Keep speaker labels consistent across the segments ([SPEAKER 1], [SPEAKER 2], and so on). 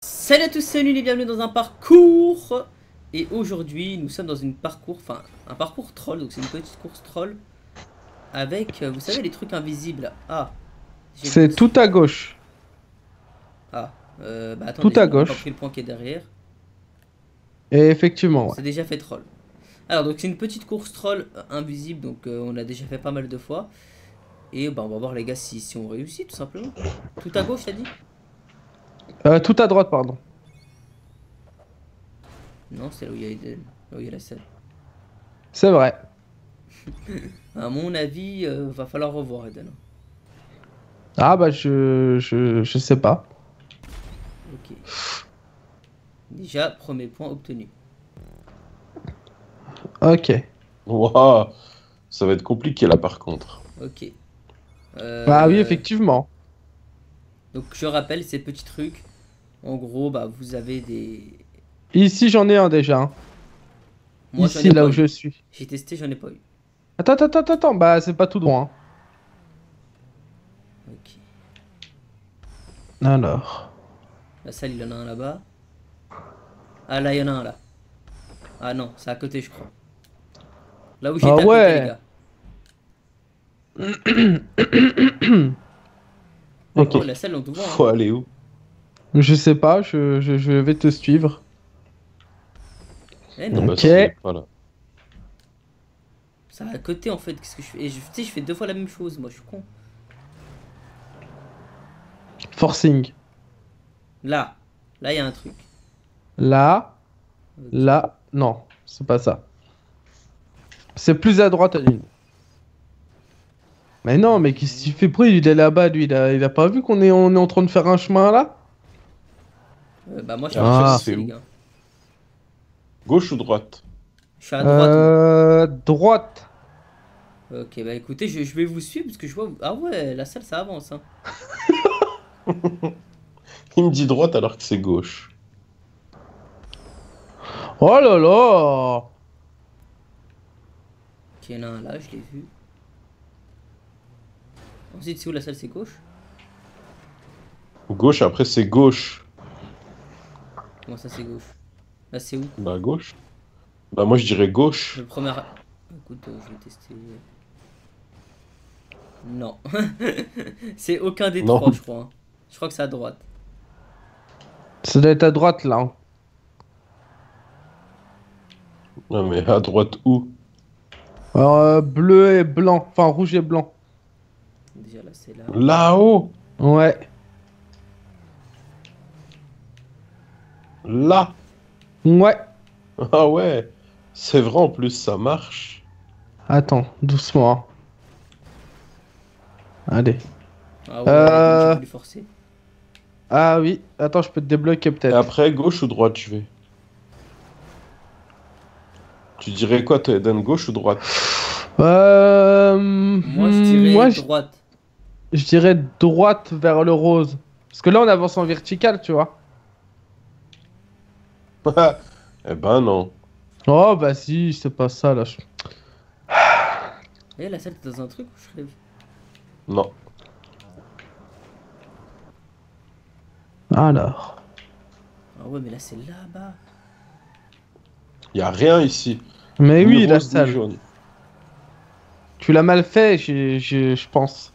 [SPEAKER 1] Salut à tous, salut et bienvenue dans un parcours. Et aujourd'hui nous sommes dans une parcours, enfin un parcours troll, donc c'est une petite course troll. Avec, vous savez les trucs invisibles. Ah, j'ai vu
[SPEAKER 2] C'est tout
[SPEAKER 1] aussi.
[SPEAKER 2] à gauche.
[SPEAKER 1] Ah, bah
[SPEAKER 2] Tout
[SPEAKER 1] attendez,
[SPEAKER 2] à
[SPEAKER 1] j'ai même pas pris
[SPEAKER 2] gauche.
[SPEAKER 1] le point qui est derrière.
[SPEAKER 2] Et effectivement,
[SPEAKER 1] On
[SPEAKER 2] ouais.
[SPEAKER 1] s'est déjà fait troll. Alors donc c'est une petite course troll invisible, donc on a déjà fait pas mal de fois. Et bah on va voir les gars si on réussit tout simplement. Tout à gauche t'as dit?
[SPEAKER 2] Tout à droite, pardon.
[SPEAKER 1] Non, c'est là où il y a Eden, là où il y a la salle.
[SPEAKER 2] C'est vrai.
[SPEAKER 1] À mon avis, va falloir revoir Eden.
[SPEAKER 2] Ah bah je sais pas.
[SPEAKER 1] Ok. Déjà, premier point obtenu.
[SPEAKER 2] Ok.
[SPEAKER 3] Waouh, ça va être compliqué là par contre.
[SPEAKER 1] Ok.
[SPEAKER 2] Ah oui,
[SPEAKER 1] Euh,
[SPEAKER 2] effectivement.
[SPEAKER 1] donc je rappelle ces petits trucs. En gros, bah vous avez des.
[SPEAKER 2] Ici, j'en ai un déjà, hein.
[SPEAKER 1] Moi j'en
[SPEAKER 2] Ici,
[SPEAKER 1] ai
[SPEAKER 2] là
[SPEAKER 1] pas
[SPEAKER 2] où
[SPEAKER 1] eu.
[SPEAKER 2] je suis.
[SPEAKER 1] J'ai testé, j'en ai pas eu.
[SPEAKER 2] Attends. Bah, c'est pas tout droit,
[SPEAKER 1] Ok.
[SPEAKER 2] hein. Alors.
[SPEAKER 1] La salle, il y en a un là-bas. Ah là, il y en a un là. Ah non, c'est à côté, je crois. Là où
[SPEAKER 2] Ah
[SPEAKER 1] j'étais à côté, les
[SPEAKER 2] ouais.
[SPEAKER 1] gars.
[SPEAKER 2] Ok.
[SPEAKER 1] Oh, la salle, on te voit, hein.
[SPEAKER 3] Faut aller où?
[SPEAKER 2] Je sais pas, je vais te suivre.
[SPEAKER 1] Eh
[SPEAKER 3] Ah
[SPEAKER 1] non,
[SPEAKER 3] bah
[SPEAKER 2] Ok.
[SPEAKER 3] c'est pas là.
[SPEAKER 1] c'est à côté en fait. Qu'est-ce que je fais? Et tu sais, je fais deux fois la même chose, moi, je suis con.
[SPEAKER 2] Forcing.
[SPEAKER 1] Là. Là, il y a un truc.
[SPEAKER 2] Là.
[SPEAKER 1] Ok.
[SPEAKER 2] Là. Non, c'est pas ça. C'est plus à droite, Aline. Mais non, mais qu'est-ce qu'il fait pour lui? Il est là-bas, lui. Il a pas vu on est en train de faire un chemin là?
[SPEAKER 1] Bah moi, je
[SPEAKER 3] Et
[SPEAKER 1] suis en train de
[SPEAKER 3] après,
[SPEAKER 2] Ah.
[SPEAKER 1] commencer,
[SPEAKER 3] c'est
[SPEAKER 1] les
[SPEAKER 3] où?
[SPEAKER 1] gars.
[SPEAKER 3] Gauche ou droite?
[SPEAKER 1] Je suis à droite, moi.
[SPEAKER 2] Droite.
[SPEAKER 1] Ok, bah écoutez, je vais vous suivre parce que je vois. Ah ouais, la salle, ça avance, hein.
[SPEAKER 3] Il me dit droite alors que c'est gauche.
[SPEAKER 2] Oh là là!
[SPEAKER 1] Ok, il y en a un là, je l'ai vu. Ensuite, c'est où la salle? C'est gauche?
[SPEAKER 3] Gauche, après c'est gauche.
[SPEAKER 1] Comment ça, c'est gauche? Là, c'est où?
[SPEAKER 3] Bah gauche. Bah moi je dirais
[SPEAKER 1] Le
[SPEAKER 3] gauche.
[SPEAKER 1] premier. Écoute, je vais tester. Non. C'est aucun des
[SPEAKER 3] Non.
[SPEAKER 1] trois, je crois, hein. Je crois que c'est à droite.
[SPEAKER 2] Ça doit être à droite là, hein.
[SPEAKER 3] Non mais à droite où?
[SPEAKER 2] Alors, bleu et blanc. Enfin, rouge et blanc.
[SPEAKER 1] Déjà, là, c'est là.
[SPEAKER 3] Là-haut!
[SPEAKER 2] Ouais.
[SPEAKER 3] Là!
[SPEAKER 2] Ouais.
[SPEAKER 3] Ah ouais! C'est vrai en plus, ça marche.
[SPEAKER 2] Attends, doucement, hein. Allez.
[SPEAKER 1] Ah ouais, Eden, j'ai
[SPEAKER 2] Euh...
[SPEAKER 1] voulu forcer.
[SPEAKER 2] Ah oui. Attends, je peux te débloquer
[SPEAKER 3] Et
[SPEAKER 2] peut-être.
[SPEAKER 3] après, gauche ou droite je vais? Tu dirais quoi toi, Eden, gauche ou droite?
[SPEAKER 1] Moi, je dirais
[SPEAKER 2] Moi,
[SPEAKER 1] droite.
[SPEAKER 2] je dirais droite vers le rose. Parce que là, on avance en vertical, tu vois.
[SPEAKER 3] Eh ben non.
[SPEAKER 2] Oh, bah si, c'est pas ça là.
[SPEAKER 1] Eh, la salle, t'es dans un truc ou je rêve?
[SPEAKER 3] Non.
[SPEAKER 2] Alors.
[SPEAKER 1] Ah ouais, mais là, c'est là-bas.
[SPEAKER 3] Y a rien ici.
[SPEAKER 2] Mais
[SPEAKER 3] Ni
[SPEAKER 2] oui, la
[SPEAKER 3] rose ni
[SPEAKER 2] salle.
[SPEAKER 3] jaune.
[SPEAKER 2] Tu l'as mal fait, je pense.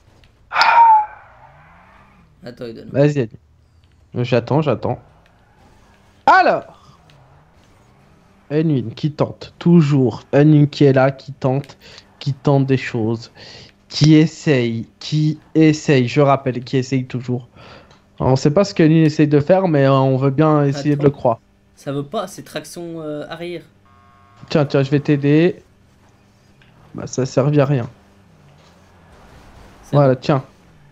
[SPEAKER 1] Attends, Eden.
[SPEAKER 2] Vas-y, allez. J'attends. Alors, Unwin qui tente, toujours. Unwin qui est là, qui tente des choses, qui essaye, je rappelle, qui essaye toujours. On sait pas ce qu'Unwin essaye de faire, mais on veut bien essayer de le
[SPEAKER 1] Attends.
[SPEAKER 2] croire.
[SPEAKER 1] Ça veut pas, c'est traction arrière.
[SPEAKER 2] Tiens, je vais t'aider. Bah, ça servit à rien.
[SPEAKER 1] C'est
[SPEAKER 2] Voilà,
[SPEAKER 1] bon.
[SPEAKER 2] tiens.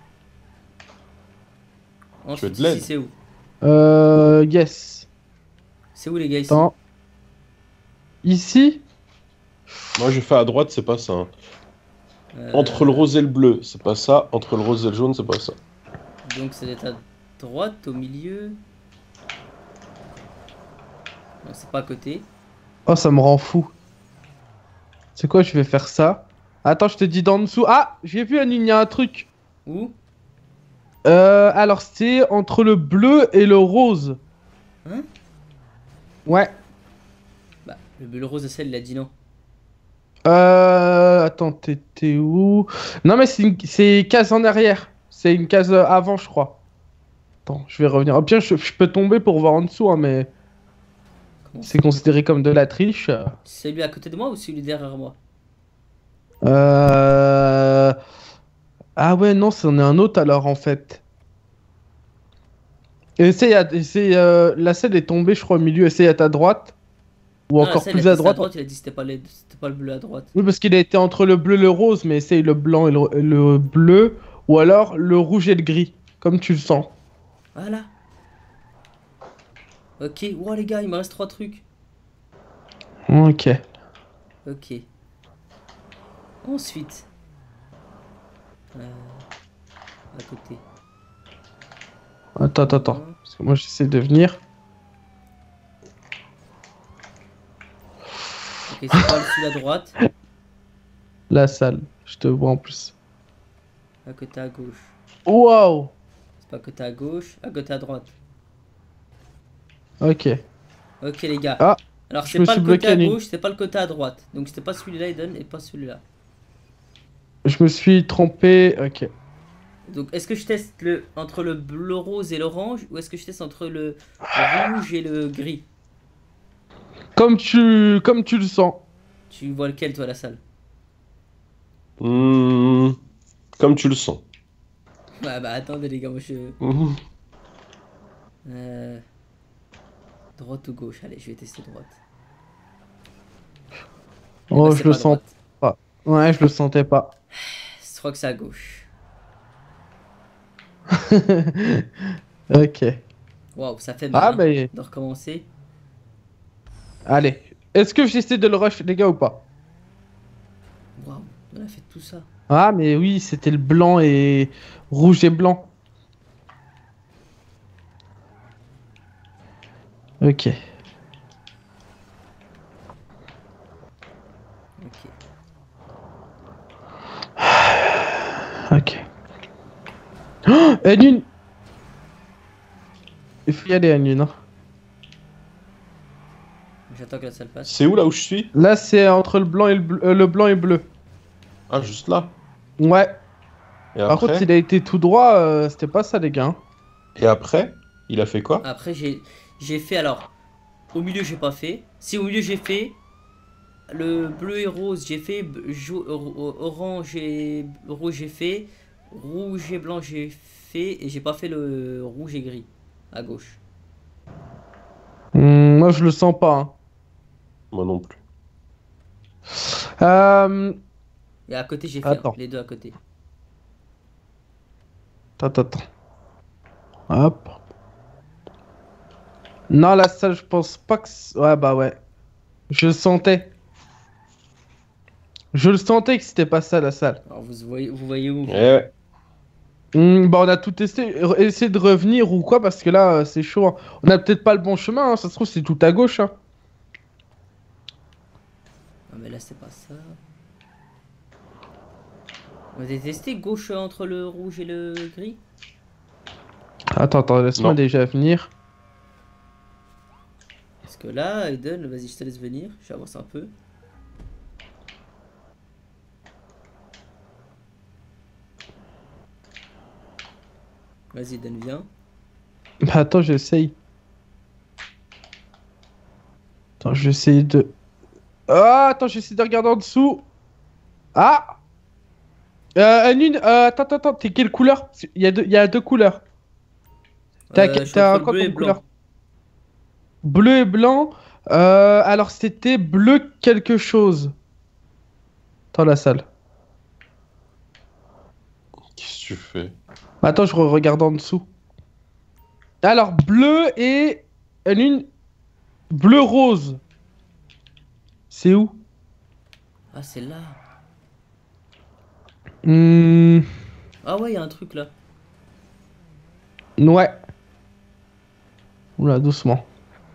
[SPEAKER 3] Tu veux
[SPEAKER 1] Ensuite,
[SPEAKER 3] de l'aide?
[SPEAKER 1] ici, c'est où?
[SPEAKER 2] Yes.
[SPEAKER 1] C'est où, les gars, ici?
[SPEAKER 2] Attends. Ici?
[SPEAKER 3] Moi, je fais à droite, c'est pas ça, hein.
[SPEAKER 1] Euh,
[SPEAKER 3] Entre le rose et le bleu, c'est pas ça. Entre le rose et le jaune, c'est pas ça.
[SPEAKER 1] Donc, ça doit être à droite, au milieu. Non, c'est pas à côté.
[SPEAKER 2] Oh, ça me rend fou. C'est quoi, je vais faire ça. Attends, je te dis d'en dessous. Ah, j'ai vu, Unwin, il y a un truc.
[SPEAKER 1] Où?
[SPEAKER 2] Alors c'est entre le bleu et le rose.
[SPEAKER 1] Hein?
[SPEAKER 2] Ouais.
[SPEAKER 1] Bah, le bleu rose, celle, il a dit non.
[SPEAKER 2] Attends, t'étais où? Non mais c'est une case en arrière. C'est une case avant, je crois. Attends, je vais revenir. Au pire, je peux tomber pour voir en dessous, hein, mais
[SPEAKER 1] Comment
[SPEAKER 2] c'est considéré comme de la triche.
[SPEAKER 1] C'est lui à côté de moi ou celui derrière moi?
[SPEAKER 2] Euh... Ah ouais, non, c'en est un autre alors en fait. La selle est tombée, je crois, au milieu. Essaye à ta droite. Ou
[SPEAKER 1] Non, la
[SPEAKER 2] encore
[SPEAKER 1] celle, il a
[SPEAKER 2] plus
[SPEAKER 1] dit
[SPEAKER 2] à
[SPEAKER 1] c'était à
[SPEAKER 2] droite.
[SPEAKER 1] droite, il a dit c'était pas le bleu à droite.
[SPEAKER 2] Oui, parce qu'il a été entre le bleu et le rose, mais essaye le blanc et le bleu. Ou alors le rouge et le gris, comme tu le sens.
[SPEAKER 1] Voilà. Ok, wow les gars, il me reste 3 trucs.
[SPEAKER 2] Ok.
[SPEAKER 1] Ok. Ensuite, à côté.
[SPEAKER 2] Attends. Parce que moi, j'essaie de venir.
[SPEAKER 1] Ok, c'est pas celui à droite.
[SPEAKER 2] La salle. Je te vois en plus.
[SPEAKER 1] À côté à gauche.
[SPEAKER 2] Waouh.
[SPEAKER 1] C'est pas à côté à gauche, à côté à droite.
[SPEAKER 2] Ok.
[SPEAKER 1] Ok les gars.
[SPEAKER 2] Ah,
[SPEAKER 1] Alors
[SPEAKER 2] je
[SPEAKER 1] c'est
[SPEAKER 2] me
[SPEAKER 1] pas
[SPEAKER 2] suis
[SPEAKER 1] le côté
[SPEAKER 2] bloqué à
[SPEAKER 1] à
[SPEAKER 2] nulle.
[SPEAKER 1] gauche, c'est pas le côté à droite. Donc c'était pas celui-là Eden et pas celui-là.
[SPEAKER 2] Je me suis trompé. Ok.
[SPEAKER 1] Donc est-ce que je teste entre le rose et l'orange ou est-ce que je teste entre le rouge et le gris?
[SPEAKER 2] Comme tu le sens.
[SPEAKER 1] Tu vois lequel toi la salle?
[SPEAKER 3] Hmm, comme tu le sens.
[SPEAKER 1] Ouais bah attendez les gars, moi je...
[SPEAKER 3] Mhm.
[SPEAKER 1] Euh, Droite ou gauche? Allez, je vais tester droite. Eh bah
[SPEAKER 2] Oh,
[SPEAKER 1] c'est
[SPEAKER 2] je le
[SPEAKER 1] pas
[SPEAKER 2] sens
[SPEAKER 1] droite.
[SPEAKER 2] pas. Ouais, je le sentais pas.
[SPEAKER 1] Je crois que c'est à gauche.
[SPEAKER 2] Ok.
[SPEAKER 1] Waouh, ça fait mal
[SPEAKER 2] Ah,
[SPEAKER 1] hein,
[SPEAKER 2] mais.
[SPEAKER 1] de recommencer.
[SPEAKER 2] Allez. Est-ce que j'essaie de le rush, les gars, ou pas?
[SPEAKER 1] Waouh, on a fait tout ça.
[SPEAKER 2] Ah, mais oui, c'était le blanc et. Rouge et blanc. Ok.
[SPEAKER 1] Ok.
[SPEAKER 2] Ok. Oh, Anune. Il faut y aller, Anune, hein.
[SPEAKER 1] J'attends que la salle passe.
[SPEAKER 3] C'est où là où je suis?
[SPEAKER 2] Là, c'est entre le blanc et le blanc et bleu.
[SPEAKER 3] Ah, juste là.
[SPEAKER 2] Ouais.
[SPEAKER 3] Et
[SPEAKER 2] Par contre,
[SPEAKER 3] après?
[SPEAKER 2] s'il a été tout droit, c'était pas ça, les gars, hein.
[SPEAKER 3] Et après? Il a fait quoi?
[SPEAKER 1] Après j'ai fait alors. Au milieu j'ai pas fait. Si au milieu j'ai fait. Le bleu et rose j'ai fait. Orange et rouge j'ai fait. Rouge et blanc j'ai fait. Et j'ai pas fait le rouge et gris. À gauche.
[SPEAKER 2] Moi, je le sens pas, hein.
[SPEAKER 3] Moi non plus.
[SPEAKER 2] Euh...
[SPEAKER 1] Et à côté j'ai fait hein,
[SPEAKER 2] Attends.
[SPEAKER 1] les deux à côté.
[SPEAKER 2] Attends. Hop. Non, la salle, je pense pas que... Ouais, bah ouais. Je le sentais. Je le sentais que c'était pas ça, la salle.
[SPEAKER 1] Alors vous voyez où?
[SPEAKER 3] Eh ouais.
[SPEAKER 2] Bah, on a tout testé. Essayer de revenir ou quoi, parce que là, c'est chaud, hein. On a peut-être pas le bon chemin, hein. Ça se trouve, c'est tout à gauche, hein.
[SPEAKER 1] Ah mais là c'est pas ça. Vous avez testé gauche entre le rouge et le gris?
[SPEAKER 2] Attends, laisse-moi
[SPEAKER 3] Non.
[SPEAKER 2] déjà venir.
[SPEAKER 1] Parce que là, Eden, vas-y, je te laisse venir. Je vais avancer un peu. Vas-y, Eden, viens.
[SPEAKER 2] Bah, attends, j'essaye. Attends, j'essaye de... Ah, attends, j'essaie de regarder en dessous. Ah! Anune, attends, t'es quelle couleur? Il y a deux couleurs.
[SPEAKER 1] Je suis entre
[SPEAKER 2] T'as
[SPEAKER 1] le
[SPEAKER 2] quoi
[SPEAKER 1] bleu et
[SPEAKER 2] comme
[SPEAKER 1] blanc.
[SPEAKER 2] couleur? Bleu et blanc. Alors c'était bleu quelque chose. Dans la salle.
[SPEAKER 3] Qu'est-ce que tu fais?
[SPEAKER 2] Attends, je regarde en dessous. Alors bleu et une bleu rose. C'est où?
[SPEAKER 1] Ah, c'est là.
[SPEAKER 2] Hmm,
[SPEAKER 1] Ah ouais, il y a un truc là.
[SPEAKER 2] ouais. Oula, doucement.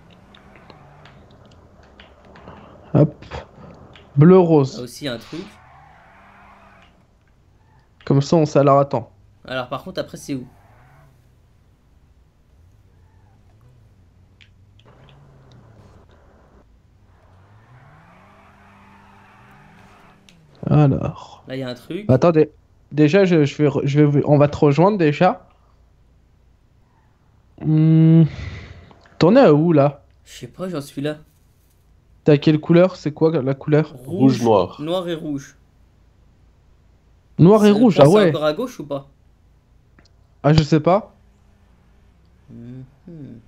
[SPEAKER 2] Hop. Bleu
[SPEAKER 1] Là
[SPEAKER 2] rose.
[SPEAKER 1] aussi, il y a un truc.
[SPEAKER 2] Comme ça, on s'alerte. Attends.
[SPEAKER 1] Alors, par contre, après, c'est où?
[SPEAKER 2] Alors.
[SPEAKER 1] Là, il y a un truc.
[SPEAKER 2] Attendez. Déjà, on va te rejoindre déjà. T'en es à où là?
[SPEAKER 1] Je sais pas, j'en suis là.
[SPEAKER 2] T'as quelle couleur? C'est quoi la couleur?
[SPEAKER 3] Rouge, noir.
[SPEAKER 1] Noir et rouge.
[SPEAKER 2] Noir et rouge, ah ouais.
[SPEAKER 1] C'est encore à gauche ou pas?
[SPEAKER 2] Ah, je sais pas.
[SPEAKER 1] Mhm.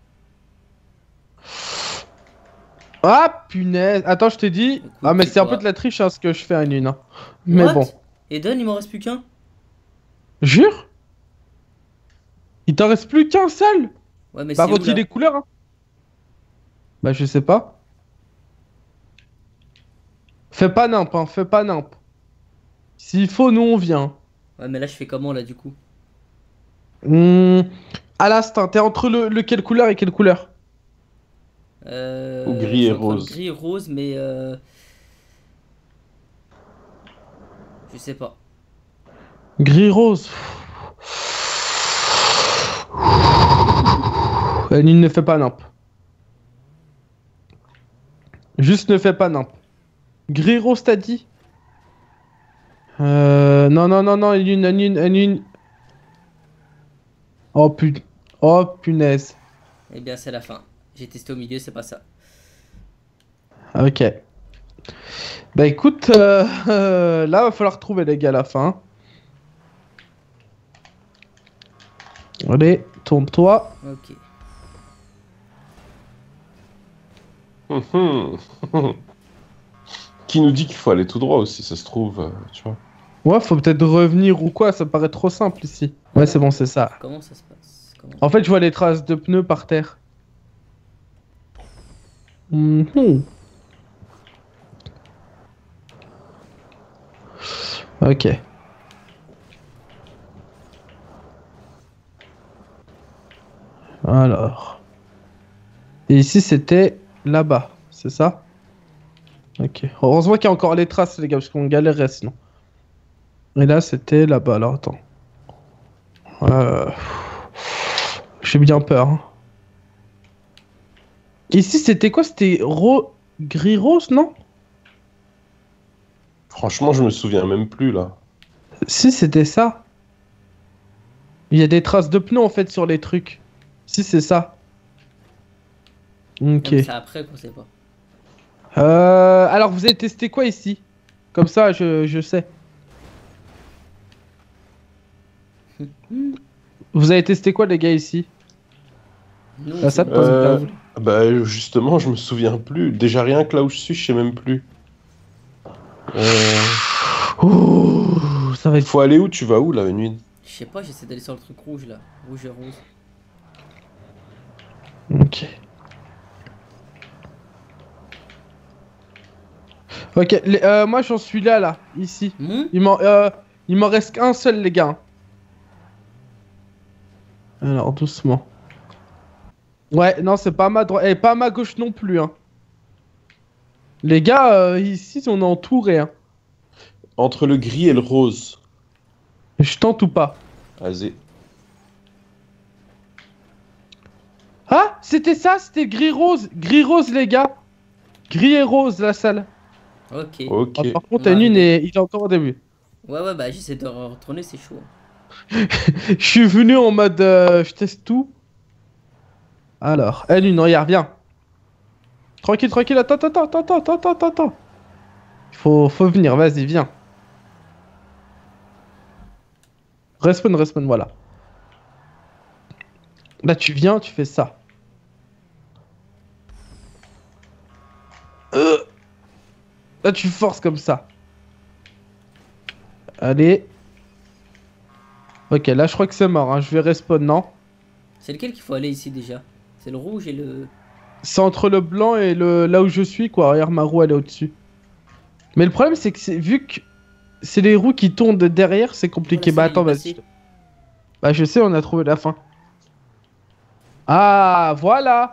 [SPEAKER 2] Ah, punaise. Attends, je t'ai dit.
[SPEAKER 1] Écoute,
[SPEAKER 2] Ah, mais
[SPEAKER 1] c'est
[SPEAKER 2] c'est un
[SPEAKER 1] quoi?
[SPEAKER 2] peu de la triche hein, ce que je fais à une. Hein. Mais
[SPEAKER 1] What?
[SPEAKER 2] bon.
[SPEAKER 1] Eden, il m'en reste plus qu'un?
[SPEAKER 2] Jure? Il t'en reste plus qu'un seul?
[SPEAKER 1] Ouais, mais
[SPEAKER 2] Bah,
[SPEAKER 1] c'est où
[SPEAKER 2] quand il
[SPEAKER 1] là?
[SPEAKER 2] est couleur, hein. Bah, je sais pas. Fais pas nimp, hein, fais pas nimp. S'il faut, nous on vient.
[SPEAKER 1] Ouais, mais là, je fais comment là du coup?
[SPEAKER 2] Hmm, À l'instant, t'es entre quelle couleur et quelle couleur?
[SPEAKER 3] Ou
[SPEAKER 1] Je
[SPEAKER 3] gris
[SPEAKER 1] suis
[SPEAKER 3] et
[SPEAKER 1] entre le
[SPEAKER 3] rose.
[SPEAKER 1] gris et rose, mais je sais pas.
[SPEAKER 2] Gris-rose. Il ne fait pas nimp. Juste ne fais pas nimp. Gris-rose, t'as dit? Non, non, non, non, une. Oh, oh, punaise.
[SPEAKER 1] Eh bien, c'est la fin. J'ai testé au milieu, c'est pas ça.
[SPEAKER 2] Ok. Bah écoute, là va falloir trouver les gars à la fin. Allez, tourne-toi.
[SPEAKER 1] Ok.
[SPEAKER 3] Mhm. Qui nous dit qu'il faut aller tout droit aussi, ça se trouve, tu vois.
[SPEAKER 2] Ouais, faut peut-être revenir ou quoi, ça paraît trop simple ici. Ouais, c'est bon, c'est ça.
[SPEAKER 1] Comment ça se passe?
[SPEAKER 2] En fait, je vois les traces de pneus par terre. Mhm. Ok. Alors. Et ici, c'était là-bas, c'est ça? Ok. Heureusement qu'il y a encore les traces, les gars, parce qu'on galérait sinon. Et là, c'était là-bas, alors attends. J'ai bien peur. Hein. Ici, c'était quoi? C'était gris-rose, non?
[SPEAKER 3] Franchement, je me souviens même plus là.
[SPEAKER 2] Si, c'était ça. Il y a des traces de pneus, en fait, sur les trucs. Si, c'est ça.
[SPEAKER 1] Non,
[SPEAKER 2] Ok.
[SPEAKER 1] mais c'est après qu'on sait pas.
[SPEAKER 2] Alors, vous avez testé quoi ici? Comme ça, je sais. Vous avez testé quoi, les gars, ici?
[SPEAKER 1] Nous,
[SPEAKER 2] Ah, ça te pose
[SPEAKER 3] Euh,
[SPEAKER 2] bien.
[SPEAKER 3] Bah justement, je me souviens plus. Déjà rien que là où je suis, je sais même plus.
[SPEAKER 2] Ouh, ça va être...
[SPEAKER 3] Faut aller où? Tu vas où là, nuit?
[SPEAKER 1] je sais pas, j'essaie d'aller sur le truc rouge là. Rouge et rose.
[SPEAKER 2] Ok. Ok, moi j'en suis là, ici. Il m'en reste qu'un seul, les gars. Alors, doucement. Ouais, non, c'est pas à ma droite. Et pas à ma gauche non plus, hein. Les gars, ici, on est entouré, hein.
[SPEAKER 3] Entre le gris et le rose.
[SPEAKER 2] Je tente ou pas?
[SPEAKER 3] Vas-y.
[SPEAKER 2] Ah, c'était ça, c'était gris-rose. Gris-rose, les gars. Gris et rose, la salle.
[SPEAKER 1] Ok.
[SPEAKER 3] Ok.
[SPEAKER 2] Ah, par
[SPEAKER 1] On
[SPEAKER 2] contre,
[SPEAKER 1] va
[SPEAKER 2] Anune,
[SPEAKER 1] arriver.
[SPEAKER 2] il est encore au début.
[SPEAKER 1] Ouais, ouais, bah j'essaie de retourner, c'est chaud.
[SPEAKER 2] Je suis venu en mode, je teste tout. Alors, Anune, regarde, viens. Tranquille, tranquille, attends. Faut venir, vas-y, viens. Respawn, voilà. Là, tu viens, tu fais ça. Là, tu forces comme ça. Allez. Ok, là, je crois que c'est mort. Hein. Je vais respawn, non?
[SPEAKER 1] C'est lequel qu'il faut aller ici déjà? C'est le rouge et le.
[SPEAKER 2] C'est entre le blanc et le là où je suis, quoi. Regarde, ma roue, elle est au-dessus. Mais le problème, c'est que vu que c'est les roues qui tournent de derrière, c'est compliqué.
[SPEAKER 1] Voilà,
[SPEAKER 2] Bah, attends,
[SPEAKER 1] ça y est,
[SPEAKER 2] vas-y.
[SPEAKER 1] passé.
[SPEAKER 2] Bah, je sais, on a trouvé la fin. Ah, voilà.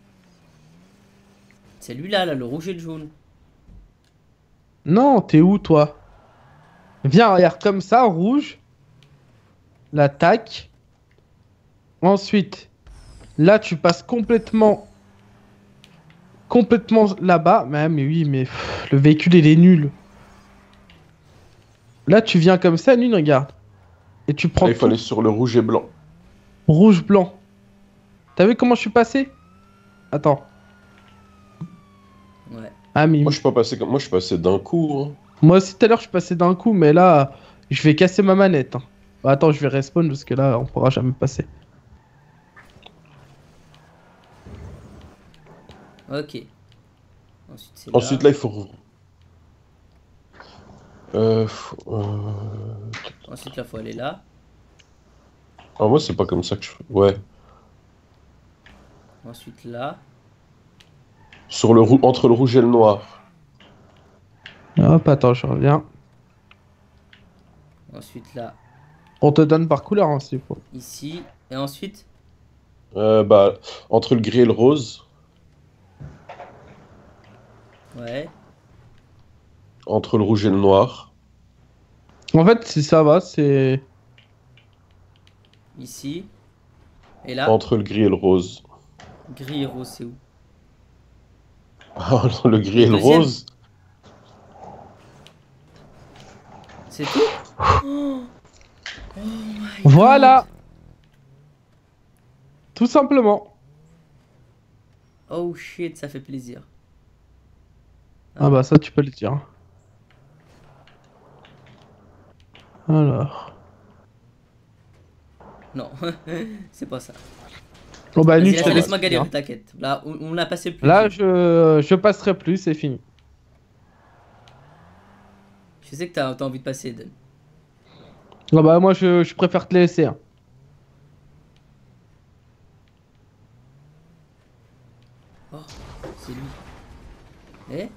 [SPEAKER 1] C'est lui-là, là, le rouge et le jaune.
[SPEAKER 2] Non, t'es où, toi? Viens, regarde, comme ça, rouge. L'attaque. Ensuite, là, tu passes complètement là-bas. Mais oui, mais le véhicule, il est nul. Là, tu viens comme ça, Nune, regarde. Et tu prends
[SPEAKER 3] Là, il faut
[SPEAKER 2] tout
[SPEAKER 3] aller sur le rouge et blanc.
[SPEAKER 2] rouge, blanc. T'as vu comment je suis passé? Attends.
[SPEAKER 1] Ouais.
[SPEAKER 2] Ah, mais
[SPEAKER 3] Moi, je suis pas passé comme... Moi, je suis passé d'un coup. Hein.
[SPEAKER 2] moi aussi, tout à l'heure, je suis passé d'un coup, mais là, je vais casser ma manette. Hein. Bah, attends, je vais respawn parce que là, on pourra jamais passer.
[SPEAKER 1] Ok. Ensuite, c'est
[SPEAKER 3] Ensuite, là, il faut...
[SPEAKER 1] Ensuite, là, faut aller là.
[SPEAKER 3] Ah, moi, c'est pas comme ça que je fais. Ouais.
[SPEAKER 1] Ensuite, là.
[SPEAKER 3] Sur le Entre le rouge et le noir.
[SPEAKER 2] Hop, attends, je reviens.
[SPEAKER 1] Ensuite, là.
[SPEAKER 2] On te donne par couleur, hein, s'il faut.
[SPEAKER 1] Ici. Et ensuite.
[SPEAKER 3] Bah, entre le gris et le rose.
[SPEAKER 1] Ouais.
[SPEAKER 3] Entre le rouge et le noir.
[SPEAKER 2] En fait, si ça va, c'est...
[SPEAKER 1] Ici. Et là.
[SPEAKER 3] Entre le gris et le rose.
[SPEAKER 1] Gris et rose, c'est où?
[SPEAKER 3] Entre le gris
[SPEAKER 1] Le
[SPEAKER 3] et le
[SPEAKER 1] deuxième.
[SPEAKER 3] rose.
[SPEAKER 1] C'est tout? Oh, oh my
[SPEAKER 2] Voilà!
[SPEAKER 1] God.
[SPEAKER 2] Tout simplement.
[SPEAKER 1] Oh shit, ça fait plaisir.
[SPEAKER 2] Ah bah ça, tu peux le dire. Alors...
[SPEAKER 1] Non, c'est pas ça.
[SPEAKER 2] Bon bah, Nune,
[SPEAKER 1] Vas-y,
[SPEAKER 2] je te laisse
[SPEAKER 1] laisse-moi
[SPEAKER 2] finir.
[SPEAKER 1] galérer, t'inquiète. Là, on a passé le plus
[SPEAKER 2] Là,
[SPEAKER 1] dur.
[SPEAKER 2] je passerai plus, c'est fini.
[SPEAKER 1] Je sais que t'as envie de passer, Eden.
[SPEAKER 2] Ah bah moi, je préfère te laisser. Hein.
[SPEAKER 1] Oh, c'est lui. Eh?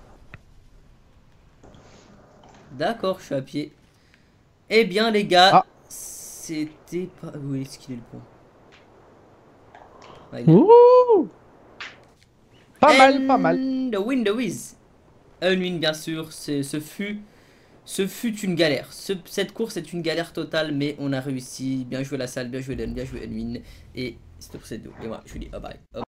[SPEAKER 1] D'accord, je suis à pied. Eh bien, les gars,
[SPEAKER 2] Ah.
[SPEAKER 1] c'était pas... Où est-ce qu'il est le point? Ah, il est là.
[SPEAKER 2] Ouh! Pas mal, pas mal.
[SPEAKER 1] And the window is... Unwin, bien sûr, ce fut une galère. Cette course est une galère totale, mais on a réussi. Bien joué la salle, bien joué Dan, bien joué Unwin. Et c'était pour cette vidéo. Et moi, je vous dis bye bye.